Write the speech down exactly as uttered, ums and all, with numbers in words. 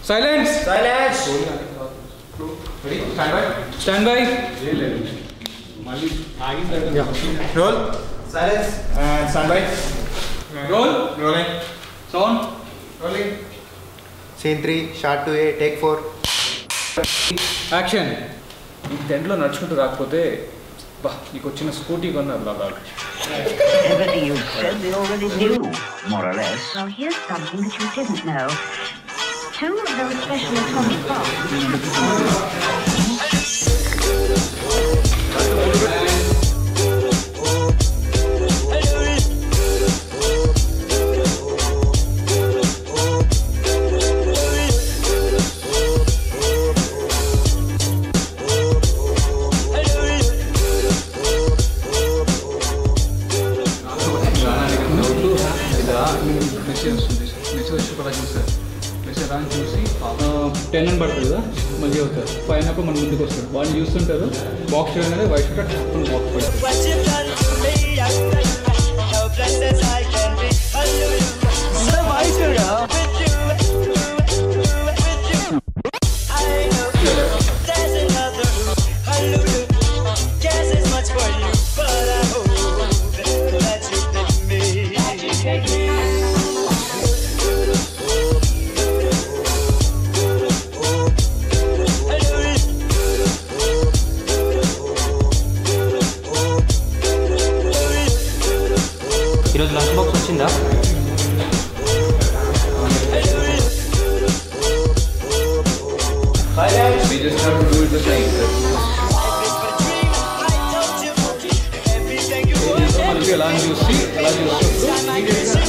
Silence! Silence! Ready? Stand by. Stand by. Yeah. Roll. Silence. And stand by. Roll. Rolling. Sound. Rolling. Scene three, shot two A, take four. Action. ఈ టెంట్లో నడుచుకుంటూ రాకపోతే బా నీకు వచ్చిన scooty కొన్నారు బాగా. Everything you said they already knew, more or less. Well, here's something that you didn't know. Two of those special atomic bombs. చూసి ten అని పడుతుంది కదా మళ్ళీ అవుతారు ఫైవ్ అయినప్పుడు మన ముందుకు వస్తారు వాళ్ళు చూస్తుంటారు బాక్స్ చేయగానే వైట్ షర్ట్ బాక్స్ పడుతుంది. ఈరోజు లంచ్ బాక్స్ వచ్చిందా? Silence. We just have to do it the same. ఎలా చూసి ఎలా చూసి